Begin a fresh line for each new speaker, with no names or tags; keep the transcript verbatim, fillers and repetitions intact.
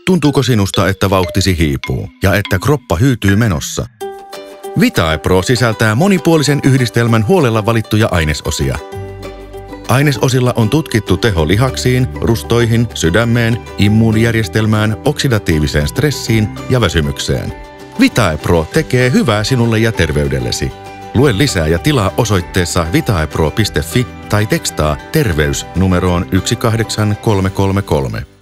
Tuntuuko sinusta, että vauhtisi hiipuu ja että kroppa hyytyy menossa? Vitae Pro sisältää monipuolisen yhdistelmän huolella valittuja ainesosia. Ainesosilla on tutkittu teho lihaksiin, rustoihin, sydämeen, immuunijärjestelmään, oksidatiiviseen stressiin ja väsymykseen. Vitae Pro tekee hyvää sinulle ja terveydellesi. Lue lisää ja tilaa osoitteessa vitaepro piste fi tai tekstaa terveys numeroon yksi kahdeksan kolme kolme kolme.